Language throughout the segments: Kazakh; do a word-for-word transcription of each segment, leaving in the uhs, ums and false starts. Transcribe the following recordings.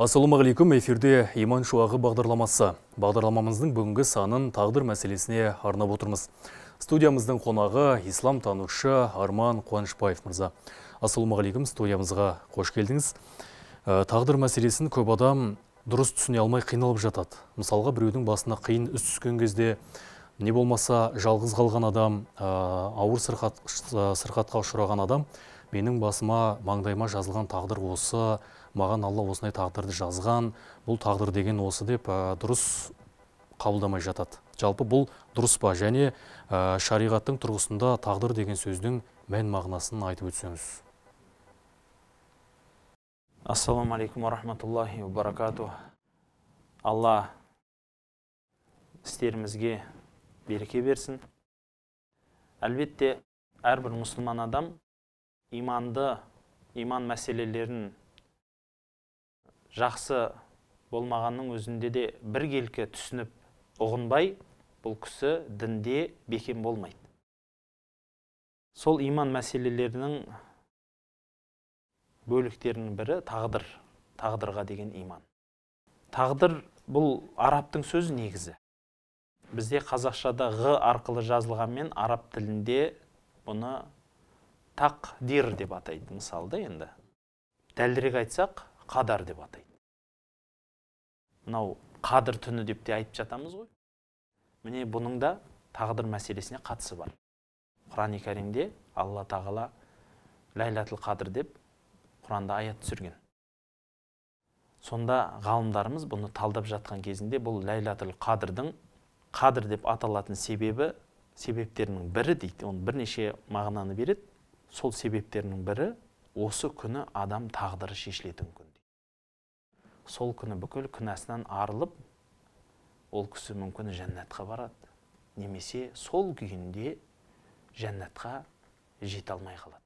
Ассалаумағалейкум, эфирде Иман Шуағы бағдарламасы. Бағдарламамыздың бүгінгі санын тағдыр мәселесіне арнап отырмыз. Студиямыздың қонағы ислам танушы Арман Қуанышбаев мырза. Ассалаумағалейкум, студиямызға қош келдіңіз. Тағдыр мәселесін көп адам дұрыс түсіне алмай қиналып жатады. Мысалға, біреудің басына қиын іс түскен кезде, не болмаса жалғыз қалған адам, ауыр сырқат, сырқатқа ұшыраған адам, менің басыма, маңдайыма жазылған тағдыр осы, маған Алла осындай тағдырды жазған, бұл тағдыр деген осы деп дұрыс қабылдамай жатады. Жалпы бұл дұрыс па? Және шариғаттың тұрғысында тағдыр деген сөздің мән мағынасын айтып өтсеңіз. Ассаламу алейкум ва рахматуллахи ва баракату. Алла істерімізге береке берсін. Әлбетте, әрбір мұсылман адам иманды, иман мәселелерін жақсы болмағанның өзінде де біркелкі түсініп ұғынбай, бұл кісі дінде бекем болмайды. Сол иман мәселелерінің бөліктерінің бірі тағдыр, тағдырға деген иман. Тағдыр бұл арабтың сөзі негізі. Бізде қазақшада ғ арқылы жазылғанмен араб тілінде бұны тақдир деп атайды. Мысалда енді дәлірек айтсақ, қадар деп атайды. Мынау қадыр түні деп те айтып жатамыз ғой. Міне бұның да тағдыр мәселесіне қатысы бар. Құран-ы Кәримде Алла тағала ләйләтул қадыр деп Құранда аят түсірген. Сонда ғалымдарымыз бұны талдап жатқан кезінде бұл ләйләтул қадырдың қадыр деп аталатын себебі, себептерінің бірі дейді. Оны бірнеше мағынаны береді. Сол себептерінің бірі осы күні адам тағдыры шешілетін күн. Сол күні бүкіл күнәсінен арылып, ол кісі мүмкін жәннатқа барады. Немесе сол күйінде жәннатқа жете алмай қалады.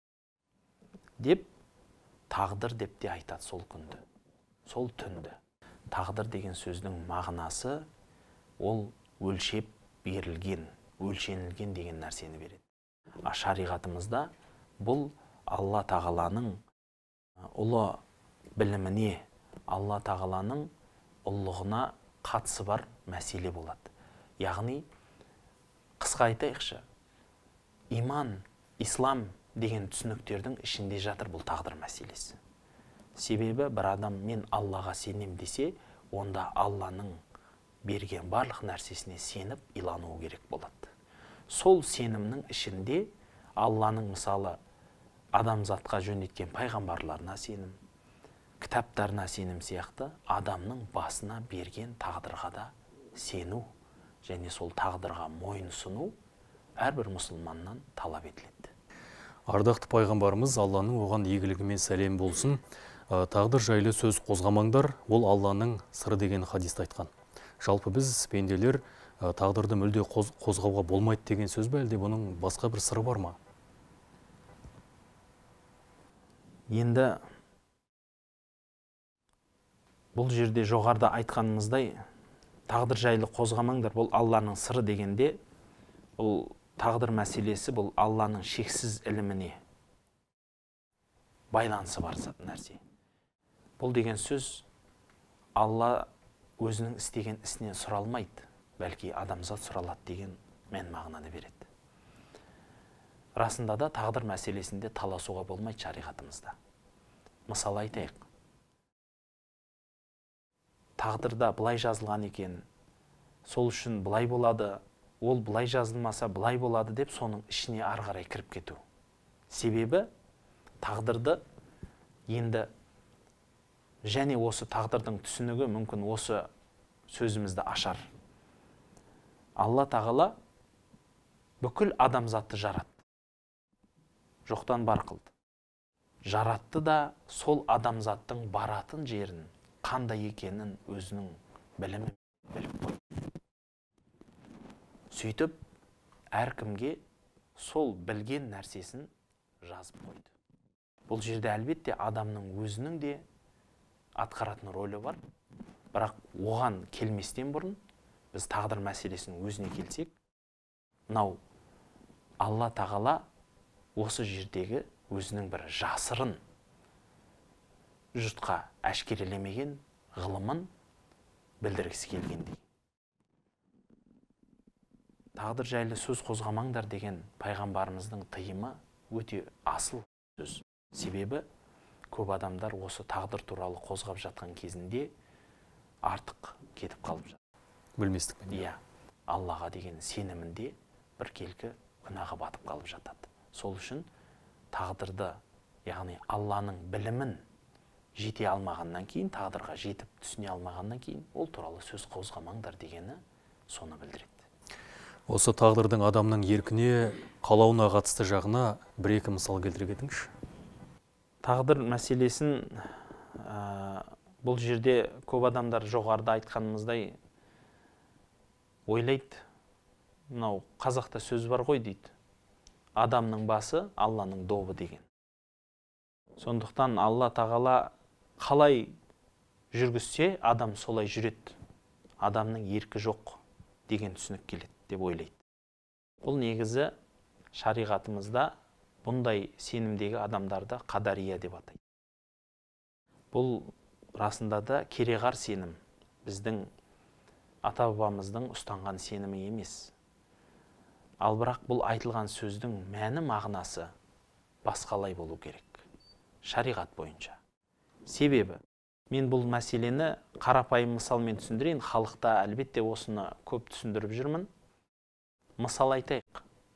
Деп тағдыр деп те айтады сол күнді, сол түнді. Тағдыр деген сөздің мағынасы ол өлшеп берілген, өлшенілген деген нәрсені береді. А шариғатымызда бұл Алла тағаланың ұлы біліміне, Алла тағаланың ұлығына қатысы бар мәселе болады. Яғни, қысқа айтайықшы, иман, ислам деген түсініктердің ішінде жатыр бұл тағдыр мәселесі. Себебі бір адам мен Аллаға сенем десе, онда Алланың берген барлық нәрсесіне сеніп илануы керек болады. Сол сенімнің ішінде Алланың мысалы адамзатқа жөнелткен пайғамбарларына сенім, кітаптарына сенім сияқты адамның басына берген тағдырға да сену және сол тағдырға мойынсыну әрбір мұсылманнан талап етіледі. Ардақты пайғамбарымыз Алланың оған игілігімен сәлем болсын, тағдыр жайлы сөз қозғамаңдар, ол Алланың сыры деген хадисті айтқан. Жалпы біз пенделер тағдырды мүлде қозғауға болмайды деген сөз бе, әлде бұның басқа бір сыры бар ма? Енді бұл жерде жоғарда айтқанымыздай тағдыр жайлы қозғамаңдар, бұл Алланың сыры дегенде, бұл тағдыр мәселесі бұл Алланың шексіз іліміне байланысы бар нәрсе. Бұл деген сөз Алла өзінің істеген ісінен сұралмайды, бәлки адамзат сұралады деген мән мағынаны береді. Расында да тағдыр мәселесінде таласуға болмайды шариғатымызда. Мысал айтайық. Тағдырда былай жазылған екен, сол үшін былай болады, ол былай жазылмаса былай болады деп соның ішіне ары қарай кіріп кету. Себебі тағдырды енді және осы тағдырдың түсінігі мүмкін осы сөзімізді ашар. Алла тағала бүкіл адамзатты жаратты. Жоқтан бар қылды. Жаратты да сол адамзаттың баратын жерін, қандай екенін өзінің білімі біліп қойды. Сөйтіп, әркімге сол білген нәрсесін жазып қойды. Бұл жерде әлбетте адамның өзінің де атқаратын рөлі бар. Бірақ оған келместен бұрын біз тағдыр мәселесінің өзіне келсек, мынау Алла тағала осы жердегі өзінің бір жасырын жұртқа әшкерелемеген ғылымын білдіргісі келгендей. Тағдыр жайлы сөз қозғамаңдар деген пайғамбарымыздың тыйымы өте асыл сөз. Себебі көп адамдар осы тағдыр туралы қозғап жатқан кезінде артық кетіп қалып жатыр. Білместікпен. Иә, Аллаға деген сенімінде біркелкі күнәға батып қалып жатады. Сол үшін тағдырды, яғни Алланың білімін жете алмағаннан кейін, тағдырға жетіп түсіне алмағаннан кейін, ол туралы сөз қозғамаңдар дегені соны білдіреді. Осы тағдырдың адамның еркіне, қалауына қатысты жағына бір-екі мысал келтіре кетіңізші. Тағдыр мәселесін ә, бұл жерде көп адамдар жоғарыда айтқанымыздай ойлайды. Мынау қазақта сөз бар ғой дейді. Адамның басы Алланың добы деген. Сондықтан Алла тағала қалай жүргізсе, адам солай жүреді. Адамның еркі жоқ деген түсінік келеді деп ойлайды. Бұл негізі шариғатымызда бұндай сенімдегі адамдарды қадария деп атайды. Бұл расында да кереғар сенім, біздің ата-бабамыздың ұстанған сенімі емес. Ал бірақ бұл айтылған сөздің мәні мағынасы басқалай болу керек, шариғат бойынша. Себебі, мен бұл мәселені қарапайым мысалмен түсіндірейін, халықта әлбетте осыны көп түсіндіріп жүрмін. Мысал айтайық.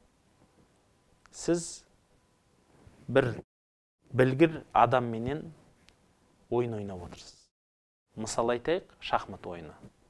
Сіз бір білгір адамменен ойын ойнап отырсыз. Мысал айтайық, шахмат ойыны.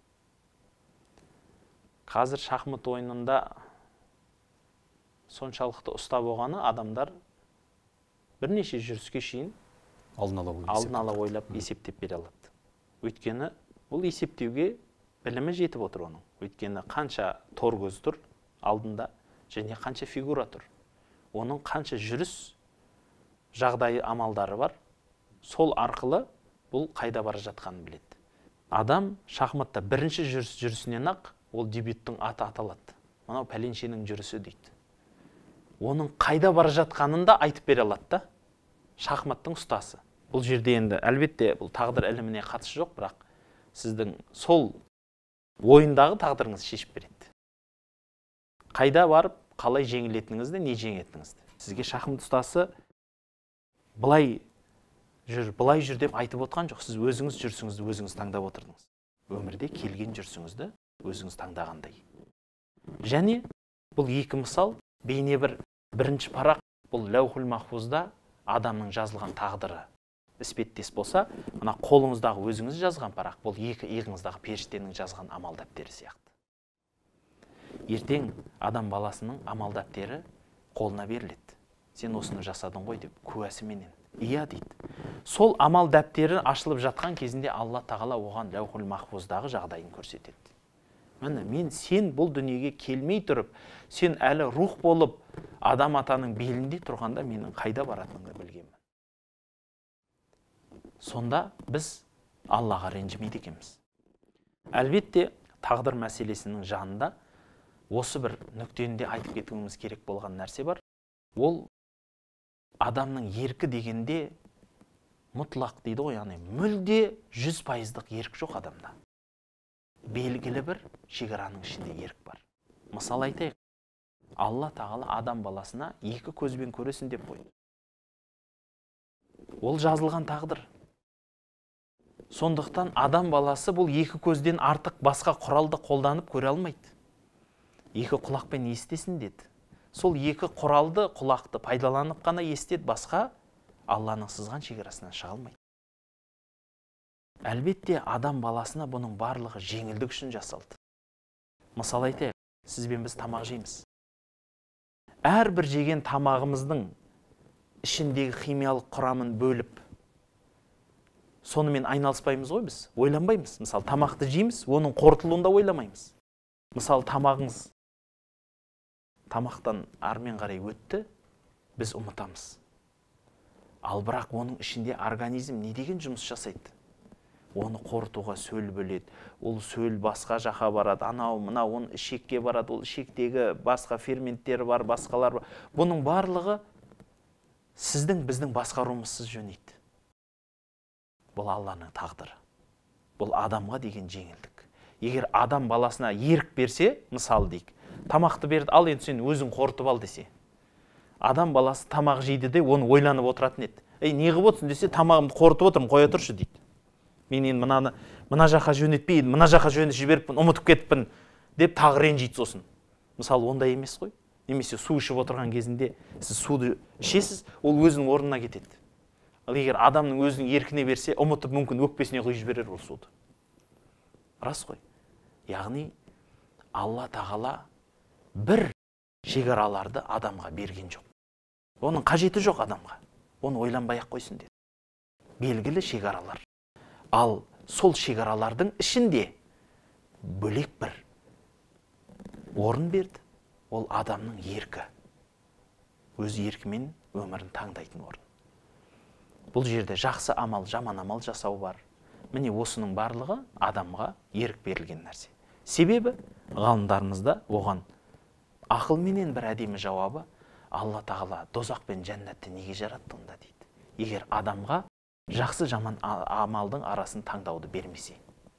Қазір шахмат ойынында соншалықты ұста болғаны адамдар бірнеше жүріске шейін алдын ала ойлап есептеп бере алады. Өйткені бұл есептеуге білімі жетіп отыр оның. Өйткені қанша тор көз тұр алдында және қанша фигура тұр. Оның қанша жүріс жағдайы амалдары бар. Сол арқылы бұл қайда бара жатқанын біледі. Адам шахматта бірінші жүріс жүрісінен ақ ол дебюттің аты аталады. Мынау пәленшенің жүрісі дейді. Оның қайда бара жатқанын да айтып бере алады да. Шахматтың ұстасы. Бұл жерде енді әлбетте бұл тағдыр іліміне қатысы жоқ, бірақ сіздің сол ойындағы тағдырыңыз шешіп береді. Қайда барып, қалай жеңілетініңізді, не жеңетініңізді. Сізге шахмат ұстасы былай жүр, былай жүр деп айтып отқан жоқ. Сіз өзіңіз жүрсіңізді өзіңіз таңдап отырдыңыз. Өмірде келген жүрсіңізді өзіңіз таңдағандай. Және бұл екі мысал бейне бір бірінші парақ, бұл ләухул махфузда адамның жазылған тағдыры іспеттес болса, мына қолыңыздағы өзіңіз жазған парақ, бұл екі иығыңыздағы періштенің жазған амал дәптері сияқты. Ертең адам баласының амал дәптері қолына беріледі. Сен осыны жасадың ғой деп куәсіменен. Иә дейді. Сол амал дәптері ашылып жатқан кезінде Алла тағала оған ләухул махфуздағы жағдайын көрсетеді. Міне, мен сен бұл дүниеге келмей тұрып, сен әлі рух болып, адам атаның белінде тұрғанда менің қайда баратынымды білгенмін. Сонда біз Аллаға ренжімейді екенбіз. Әлбетте, тағдыр мәселесінің жанында осы бір нүктені айтып кетуіміз керек болған нәрсе бар. Ол адамның еркі дегенде мұтлақ дейді ғой, яғни мүлде жүз пайыздық ерік жоқ адамда. Белгілі бір шекараның ішінде ерік бар. Мысал айтайық, Алла тағала адам баласына екі көзбен көресің деп қойды. Ол жазылған тағдыр. Сондықтан адам баласы бұл екі көзден артық басқа құралды қолданып көре алмайды. Екі құлақпен естесін деді. Сол екі құралды, құлақты пайдаланып қана естеді, басқа Алланың сызған шекарасынан шыға алмайды. Әлбетте, адам баласына бұның барлығы жеңілдік үшін жасалды. Мысал айтайық, сізбен біз тамақ жейміз. Әрбір жеген тамағымыздың ішіндегі химиялық құрамын бөліп, сонымен айналыспаймыз ғой біз, ойланбаймыз. Мысалы, тамақты жейміз, оның қорытылуында ойламаймыз. Мысалы, тамағыңыз тамақтан армен қарай өтті, біз ұмытамыз. Ал бірақ оның ішінде организм не деген жұмыс жасайды? Оны қорытуға сөл бөледі. Ол сөл басқа жаққа барады. Анау, мынау, оның ішекке барады. Ол ішектегі басқа ферменттері бар, басқалар бар. Бұның барлығы сіздің, біздің басқаруымызсыз жөнейді. бұл Алланың тағдыры. Бұл адамға деген жеңілдік. Егер адам баласына ерік берсе, мысалы дейік, тамақты берді, ал енді сен өзің қорытып ал десе, адам баласы тамақ жейді де оны ойланып отыратын еді. Ей, не қылып отырсың десе, тамағымды қорытып отырмын, қоя тұршы дейді. Мен енді мынаны мына жаққа жөнетпей, мына жаққа жөнетіп жіберіппін, ұмытып кетіппін деп тағы ренжиді сосын. Мысалы, ондай емес қой. Немесе су ішіп отырған кезінде сіз суды ішесіз, ол өзінің орнына кетеді. Ал егер адамның өзінің еркіне берсе, ұмытып мүмкін өкпесіне құйып жіберер ол суды. Рас қой. Яғни Алла тағала бір шекараларды адамға берген жоқ. Оның қажеті жоқ адамға. Оны ойланбай-ақ қойсын деді. Белгілі шекаралар. Ал сол шекаралардың ішінде бөлек бір орын берді. Ол адамның еркі. Өз еркімен өмірін таңдайтын орын. Бұл жерде жақсы амал, жаман амал жасау бар. Міне осының барлығы адамға ерік берілген нәрсе. Себебі ғалымдарымызда оған ақылменен бір әдемі жауабы, Алла тағала дозақ пен жәннатты неге жаратты онда дейді. Егер адамға жақсы жаман амалдың арасын таңдауды бермесе.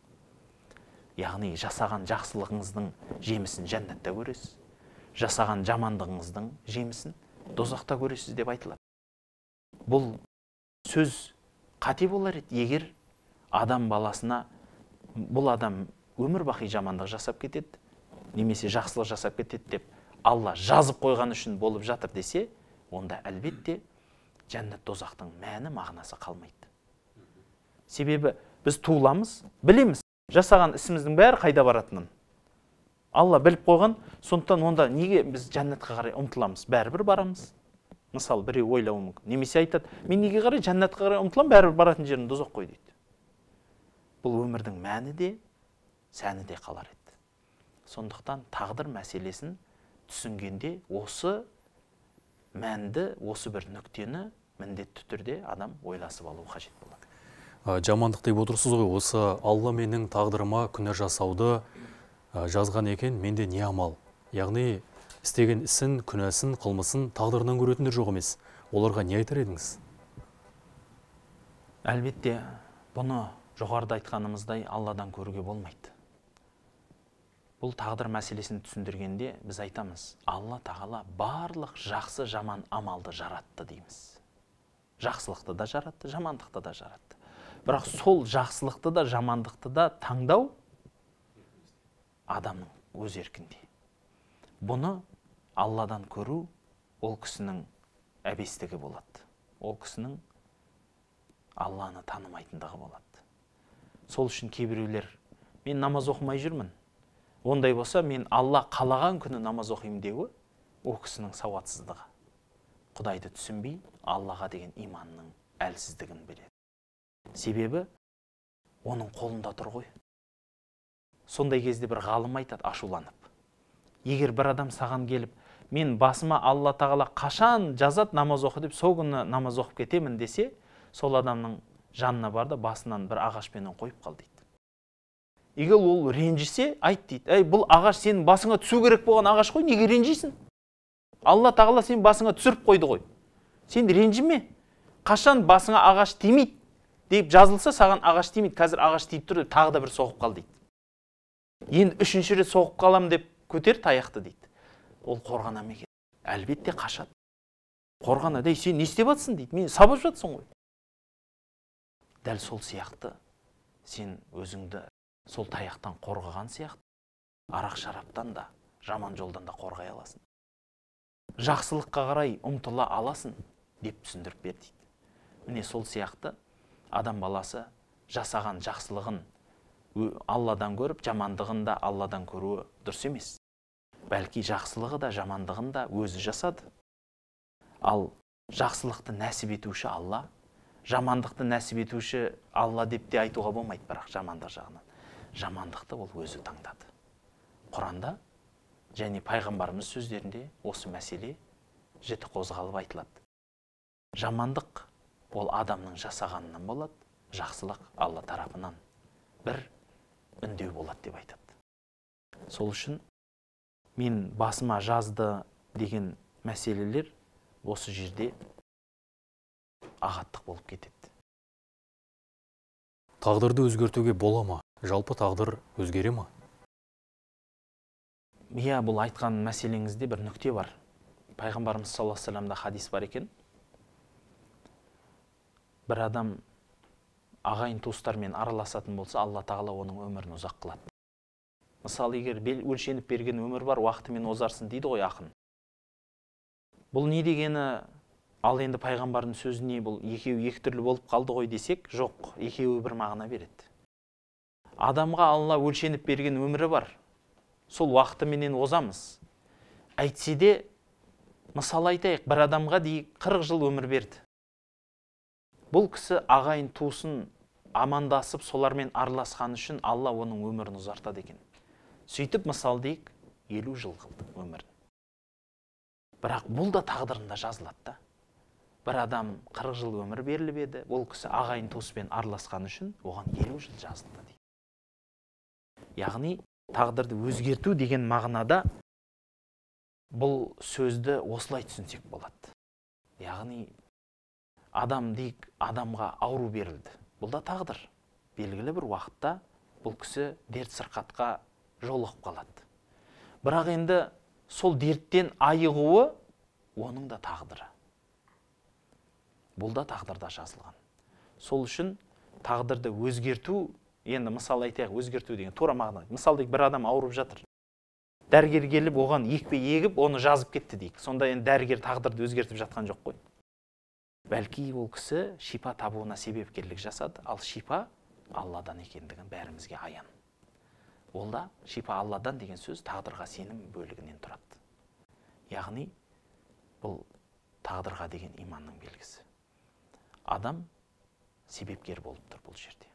Яғни жасаған жақсылығыңыздың жемісін жәннатта көресіз. Жасаған жамандығыңыздың жемісін дозақта көресіз деп айтылады. Бұл сөз қате болар еді, егер адам баласына бұл адам өмір бақи жамандық жасап кетеді, немесе жақсылық жасап кетеді деп Алла жазып қойған үшін болып жатыр десе, онда әлбетте жәннат дозақтың мәні мағынасы қалмайды. Себебі біз туыламыз, білеміз, жасаған ісіміздің бәрі қайда баратынын. Алла біліп қойған, сондықтан онда неге біз жәннатқа қарай ұмтыламыз, бәрібір барамыз. Мысалы, біреу ойлауы мүмкін. Немесе айтады, мен неге қарай жәннатқа қарай ұмтылам, бәрібір баратын жерін дозақ қой дейді. Бұл өмірдің мәні де, сәні де қалар еді. Сондықтан тағдыр мәселесін түсінгенде осы мәнді, осы бір нүктені міндетті түрде адам ойласып алу қажет болады. Жамандық деп отырсыз ғой, осы Алла менің тағдырыма күнә жасауды жазған екен, менде не амал? Яғни істеген ісін, күнәсін, қылмысын тағдырынан көретіндер жоқ емес. Оларға не айтар едіңіз? Әлбетте, бұны жоғарыда айтқанымыздай Алладан көруге болмайды. Бұл тағдыр мәселесін түсіндіргенде біз айтамыз, Алла тағала барлық жақсы жаман амалды жаратты дейміз. Жақсылықты да жаратты, жамандықты да жаратты. Бірақ сол жақсылықты да, жамандықты да таңдау адамның өз еркінде. Бұны Алладан көру ол кісінің әбестігі болады. Ол кісінің Алланы танымайтындығы болады. Сол үшін кейбіреулер, мен намаз оқымай жүрмін. Ондай болса, мен Алла қалаған күні намаз оқимын деуі, ол кісінің сауатсыздығы. Құдайды түсінбей, Аллаға деген иманның әлсіздігін береді. Себебі оның қолында тұр ғой. Сондай кезде бір ғалым айтады ашуланып. Егер бір адам саған келіп, мен басыма Алла тағала қашан жазат намаз оқы деп, сол күні намаз оқып кетемін десе, сол адамның жанына бар да басынан бір ағашпенен қойып қал дейді. Егер ол ренжісе, айт дейді, әй, бұл ағаш сенің басыңа түсу керек болған ағаш қой, неге ренжисің? Алла тағала сен басыңа түсіріп қойды ғой. Сен ренжіме. Қашан басыңа ағаш тимейді деп жазылса, саған ағаш тимейді, қазір ағаш тиіп тұр деп тағы да бір соғып қал дейді. Енді үшінші рет соғып қалам деп көтер таяқты дейді. Ол қорғана ма екен? Әлбетте қашады. Қорғана, дей, сен не істеп жатсың дейді. Мен сабап жатсың ғой. Дәл сол сияқты сен өзіңді сол таяқтан қорғаған сияқты, арақ шараптан да, жаман жолдан да қорғай аласың. Жақсылыққа қарай ұмтыла аласың деп түсіндіріп бер дейді. Міне сол сияқты адам баласы жасаған жақсылығын Алладан көріп, жамандығын да Алладан көруі дұрыс емес. Бәлки жақсылығы да, жамандығын да өзі жасады. Ал жақсылықты нәсіп етуші Алла, жамандықты нәсіп етуші Алла деп те айтуға болмайды, бірақ жамандық жағынан. Жамандықты ол өзі таңдады. Құранда және пайғамбарымыз сөздерінде осы мәселе жіті қозғалып айтылады. Жамандық ол адамның жасағанынан болады, жақсылық Алла тарапынан бір үндеу болады деп айтады. Сол үшін мен басыма жазды деген мәселелер осы жерде ағаттық болып кетеді. Тағдырды өзгертуге бола ма? Жалпы тағдыр өзгере ма? Иә, бұл айтқан мәселеңізде бір нүкте бар. Пайғамбарымыз саллаллаху алейхи вассаламда хадис бар екен. Бір адам ағайын туыстармен араласатын болса, Алла тағала оның өмірін ұзақ қылады. Мысалы, егер өлшеніп берген өмір бар, уақытымен озарсын дейді ғой ақын. Бұл не дегені? Ал енді пайғамбардың сөзіне бұл екеуі екі түрлі болып қалды ғой десек, жоқ, екеуі бір мағына береді. Адамға Алла өлшеніп берген өмірі бар. Сол уақытыменен озамыз. Әйтсе де, мысал айтайық, бір адамға дейік қырық жыл өмір берді. Бұл кісі ағайын туысын амандасып, солармен араласқаны үшін Алла оның өмірін ұзартады екен. Сөйтіп, мысал дейік, елу жыл қылды өмірін. Бірақ бұл да тағдырында жазылады. Бір адам қырық жыл өмір беріліп еді, ол кісі ағайын туыспен араласқаны үшін оған елу жыл жазылды дейді. Яғни, тағдырды өзгерту деген мағынада бұл сөзді осылай түсінсек болады. Яғни, адам дейік, адамға ауру берілді. Бұл да тағдыр. Белгілі бір уақытта бұл кісі дерт сырқатқа жолығып қалады. Бірақ енді сол дерттен айығуы оның да тағдыры. Бұл да тағдырда жазылған. Сол үшін тағдырды өзгерту, енді мысал айтайық, өзгерту деген тура мағына. Мысал дейік, бір адам ауырып жатыр. Дәрігер келіп, оған екпе егіп, оны жазып кетті дейік. Сонда енді дәрігер тағдырды өзгертіп жатқан жоқ қой. Бәлки ол кісі шипа табуына себепкерлік жасады, ал шипа Алладан екендігін бәрімізге аян. Ол да шипа Алладан деген сөз тағдырға сенім бөлігінен тұрады. Яғни, бұл тағдырға деген иманның белгісі. Адам себепкер болып тұр бұл жерде.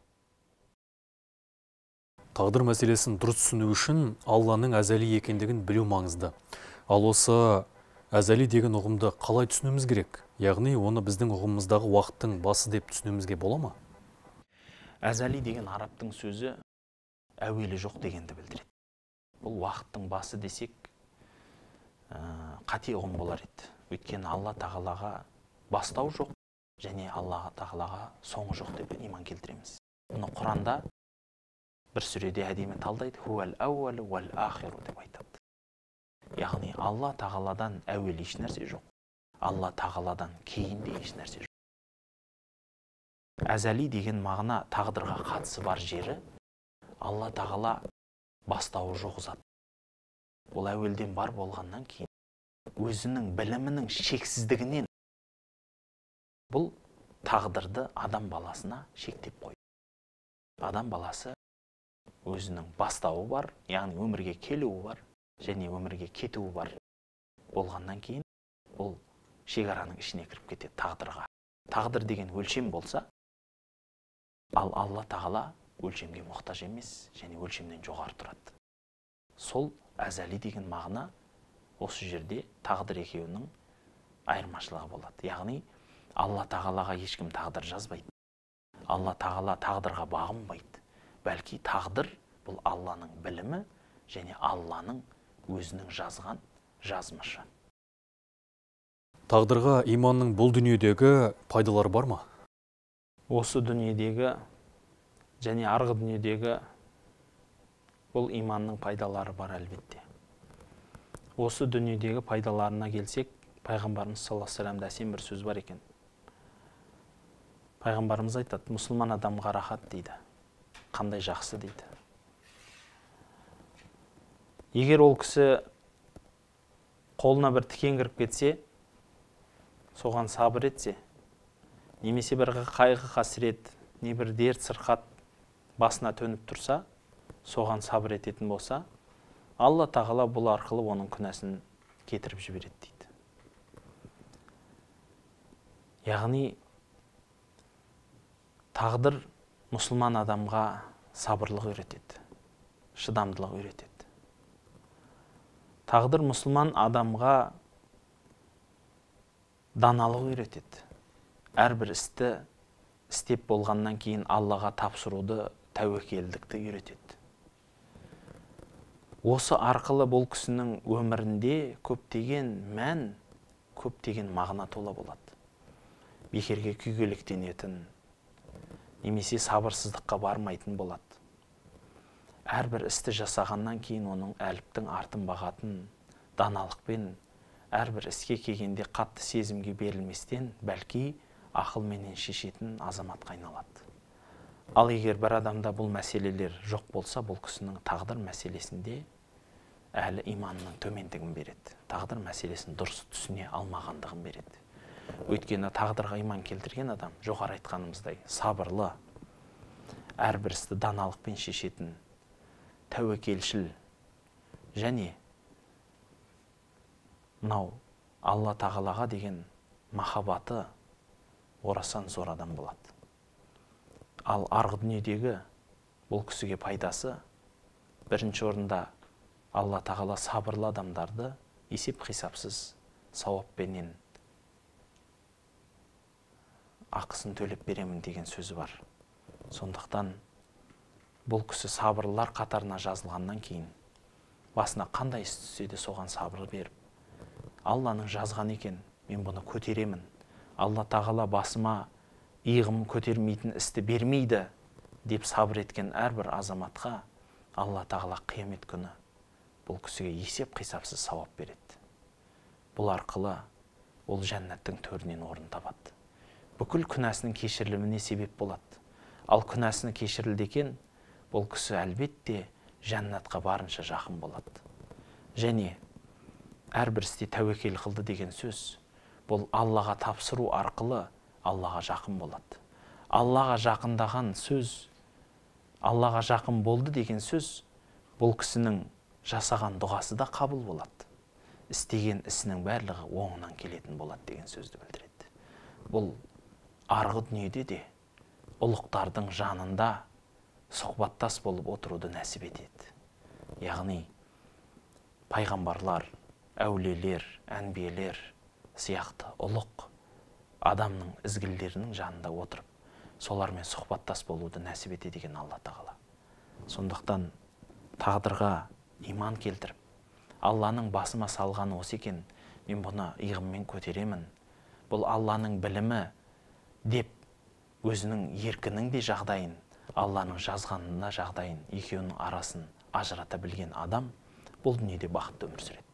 Тағдыр мәселесін дұрыс түсіну үшін Алланың әзәли екендігін білу маңызды. Ал осы әзәли деген ұғымды қалай түсінуіміз керек? Яғни, оны біздің ұғымымыздағы уақыттың басы деп түсінуімізге бола ма? Әзәли деген арабтың сөзі әуелі жоқ дегенді білдіреді. Бұл уақыттың басы десек, қате ұғым болар еді. Өйткені Алла тағалаға бастау жоқ, және Алла тағалаға соңы жоқ деп иман келтіреміз. Бұны Құранда бір сүреде әдемі талдайды. Хуәл әуәлі уәл ахиру деп айтады. Яғни, Алла тағаладан әуел еш нәрсе жоқ. Алла тағаладан кейін де еш нәрсе жоқ. Әзәли деген мағына тағдырға қатысы бар жері, Алла тағала бастауы жоқ зат. Ол әуелден бар болғаннан кейін өзінің білімінің шексіздігінен бұл тағдырды адам баласына шектеп қойды. Адам баласы өзінің бастауы бар, яғни өмірге келуі бар, және өмірге кетуі бар болғаннан кейін ол шекараның ішіне кіріп кетеді тағдырға. Тағдыр деген өлшем болса, ал Алла тағала өлшемге мұқтаж емес, және өлшемнен жоғары тұрады. Сол әзәли деген мағына осы жерде тағдыр екеуінің айырмашылығы болады. Яғни, Алла тағалаға ешкім тағдыр жазбайды. Алла тағала тағдырға бағынбайды. Бәлки тағдыр бұл Алланың білімі және Алланың өзінің жазған жазмышы. Тағдырға иманның бұл дүниедегі пайдалары бар ма? Осы дүниедегі және арғы дүниедегі бұл иманның пайдалары бар әлбетте. Осы дүниедегі пайдаларына келсек, Пайғамбарымыз саллаллаху алейхи вассаламда әсем бір сөз бар екен. Пайғамбарымыз айтады, мұсылман адамға рахат дейді. Қандай жақсы дейді. Егер ол кісі қолына бір тікен кіріп кетсе, соған сабыр етсе, немесе бір қайғы қасірет, не бір дерт сырқат басына төніп тұрса, соған сабыр ететін болса, Алла тағала бұл арқылы оның күнәсін кетіріп жібереді дейді. Яғни, тағдыр мұсылман адамға сабырлық үйретеді, шыдамдылық үйретеді. Тағдыр мұсылман адамға даналық үйретеді. Әрбір істі істеп болғаннан кейін Аллаға тапсыруды, тәуекелдікті үйретеді. Осы арқылы бұл кісінің өмірінде көптеген мән, көптеген мағына тола болады. Бекерге күйгелектенетін, немесе сабырсыздыққа бармайтын болады. Әрбір істі жасағаннан кейін оның әліптің артын бағатын даналықпен, әрбір іске келгенде қатты сезімге берілместен, бәлки ақылменен шешетін азаматқа айналады. Ал егер бір адамда бұл мәселелер жоқ болса, бұл кісінің тағдыр мәселесінде әлі иманның төмендігін береді. Тағдыр мәселесін дұрыс түсіне алмағандығын береді. Өйткені тағдырға иман келтірген адам, жоғары айтқанымыздай, сабырлы, әрбір істі даналықпен шешетін, тәуекелшіл және мынау Алла тағалаға деген махаббаты орасан зор адам болады. Ал арғы дүниедегі бұл кісіге пайдасы бірінші орында Алла тағала сабырлы адамдарды есеп қисапсыз сауаппенен ақысын төлеп беремін деген сөзі бар. Сондықтан бұл кісі сабырлылар қатарына жазылғаннан кейін басына қандай іс түссе де соған сабыр беріп, Алланың жазған екен, мен бұны көтеремін. Алла тағала басыма иығым көтермейтін істі бермейді деп сабыр еткен әрбір азаматқа Алла тағала қиямет күні бұл кісіге есеп қисапсыз сауап береді. Бұл арқылы ол жәннаттың төрінен орын табады. Бүкіл күнәсінің кешіріліміне себеп болады. Ал күнәсіні кешірілді екен, бұл кісі әлбетте жәннатқа барынша жақын болады. Және әрбір істе тәуекел қылды деген сөз, бұл Аллаға тапсыру арқылы Аллаға жақын болады. Аллаға жақындаған сөз, Аллаға жақын болды деген сөз, бұл кісінің жасаған дұғасы да қабыл болады. Істеген ісінің барлығы оңынан келетін болады деген сөзді білдіреді. Бұл арғы дүниеде де ұлықтардың жанында сұхбаттас болып отыруды нәсіп етеді. Яғни пайғамбарлар, әулиелер, әнбиелер сияқты ұлық адамның ізгілерінің жанында отырып, солармен сұхбаттас болуды нәсіп етеді деген Алла тағала. Сондықтан тағдырға иман келтіріп, Алланың басыма салғаны осы екен, мен бұны иығыммен көтеремін. Бұл Алланың білімі деп өзінің еркінің де жағдайын, Алланың жазғанына жағдайын, екеуінің арасын ажырата білген адам бұл дүниеде бақытты өмір сүреді.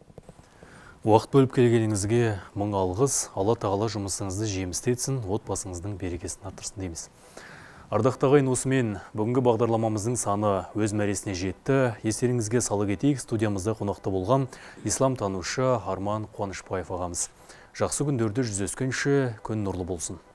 Уақыт бөліп келгеніңізге мың алғыс, Алла тағала жұмысыңызды жемісті етсін, отбасыңыздың берекесін арттырсын дейміз. Ардақты ағайын, осымен бүгінгі бағдарламамыздың саны өз мәресіне жетті. Естеріңізге сала кетейік, студиямызда қонақта болған ислам танушы Арман Қуанышбаев ағамыз. Жақсы күндерде жүздескенше күн нұрлы болсын.